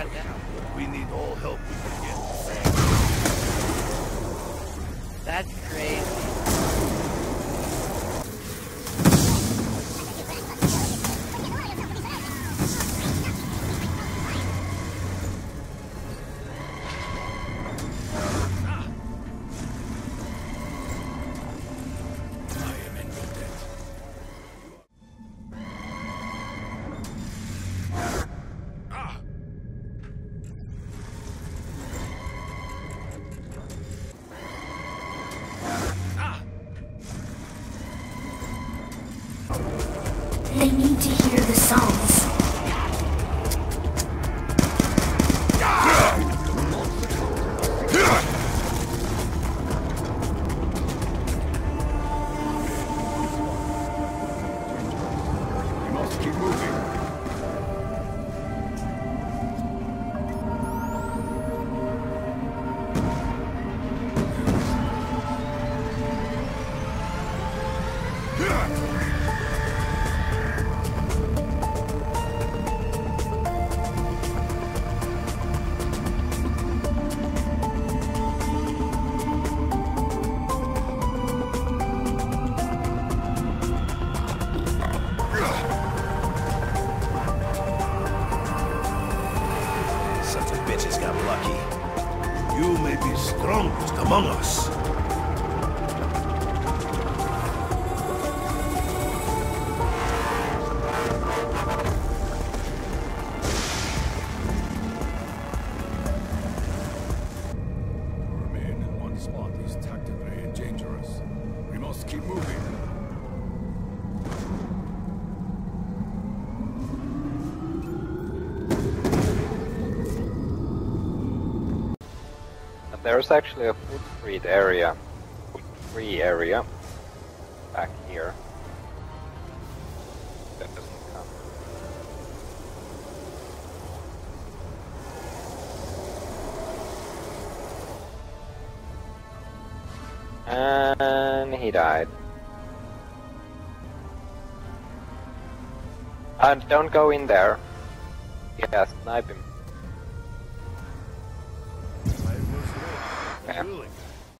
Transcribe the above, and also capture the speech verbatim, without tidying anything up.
got down. We need all help we can get. That's crazy. They need to hear the songs. We must keep moving. Bitches got lucky. You may be strongest among us. Remain in one spot is tactically dangerous. We must keep moving. There's actually a food street area, food free area, back here. That doesn't count. And he died. And don't go in there. Yeah, snipe him. I was ready. Yeah. Willing.